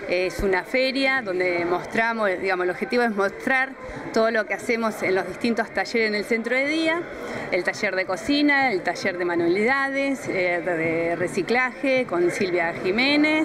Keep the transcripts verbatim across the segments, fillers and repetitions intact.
Es una feria donde mostramos, digamos, el objetivo es mostrar todo lo que hacemos en los distintos talleres en el centro de día, el taller de cocina, el taller de manualidades, eh, de reciclaje con Silvia Jiménez,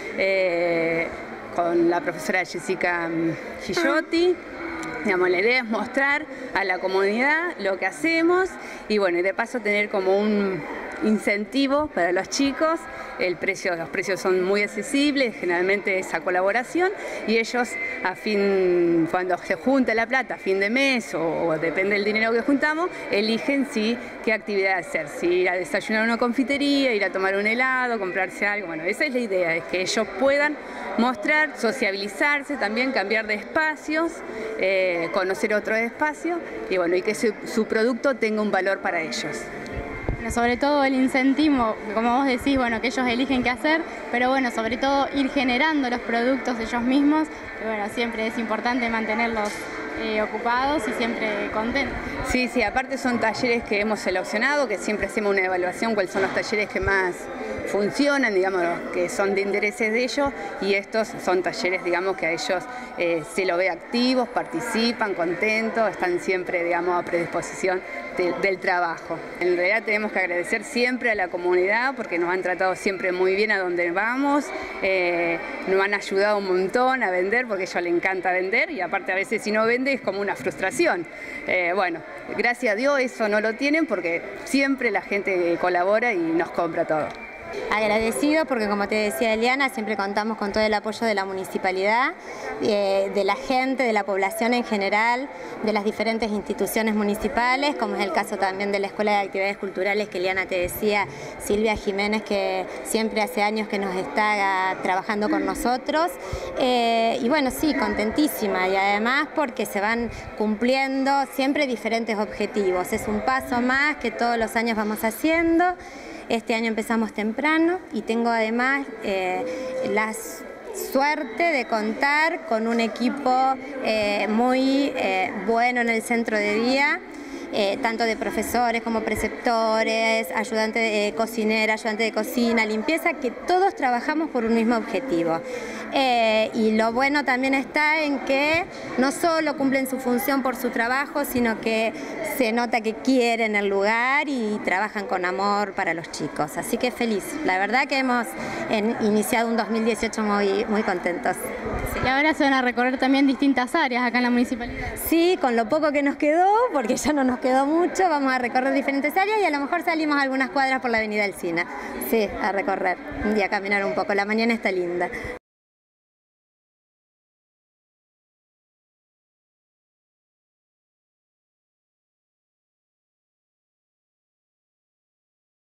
eh, con la profesora Jessica Gillotti. Digamos, la idea es mostrar a la comunidad lo que hacemos y bueno, y de paso tener como un incentivo para los chicos. El precio, los precios son muy accesibles, generalmente esa colaboración, y ellos a fin, cuando se junta la plata a fin de mes o, o depende del dinero que juntamos, eligen sí qué actividad hacer, si ir a desayunar a una confitería, ir a tomar un helado, comprarse algo. Bueno, esa es la idea, es que ellos puedan mostrar, sociabilizarse, también cambiar de espacios, eh, conocer otro espacio y bueno, y que su, su producto tenga un valor para ellos. Sobre todo el incentivo, como vos decís, bueno, que ellos eligen qué hacer, pero bueno, sobre todo ir generando los productos ellos mismos, y bueno, siempre es importante mantenerlos eh, ocupados y siempre contentos. Sí, sí, aparte son talleres que hemos seleccionado, que siempre hacemos una evaluación, cuáles son los talleres que más funcionan, digamos, que son de intereses de ellos, y estos son talleres, digamos, que a ellos eh, se lo ve activos, participan, contentos, están siempre, digamos, a predisposición de, del trabajo. En realidad tenemos que agradecer siempre a la comunidad porque nos han tratado siempre muy bien a donde vamos, eh, nos han ayudado un montón a vender porque a ellos les encanta vender y aparte a veces si no vende es como una frustración. Eh, bueno, gracias a Dios eso no lo tienen porque siempre la gente colabora y nos compra todo. Agradecido porque, como te decía Eliana, siempre contamos con todo el apoyo de la municipalidad, eh, de la gente, de la población en general, de las diferentes instituciones municipales, como es el caso también de la Escuela de Actividades Culturales que Eliana te decía, Silvia Jiménez, que siempre hace años que nos está trabajando con nosotros. Eh, y bueno, sí, contentísima, y además porque se van cumpliendo siempre diferentes objetivos. Es un paso más que todos los años vamos haciendo. Este año empezamos temprano y tengo además eh, la suerte de contar con un equipo eh, muy eh, bueno en el centro de día, eh, tanto de profesores como preceptores, ayudantes de cocinera, ayudante de cocina, limpieza, que todos trabajamos por un mismo objetivo. Eh, y lo bueno también está en que no solo cumplen su función por su trabajo, sino que se nota que quieren el lugar y trabajan con amor para los chicos. Así que feliz. La verdad que hemos en, iniciado un dos mil dieciocho muy, muy contentos. Sí. Y ahora se van a recorrer también distintas áreas acá en la municipalidad. Sí, con lo poco que nos quedó, porque ya no nos quedó mucho, vamos a recorrer diferentes áreas y a lo mejor salimos a algunas cuadras por la avenida Alsina. Sí, a recorrer y a caminar un poco. La mañana está linda.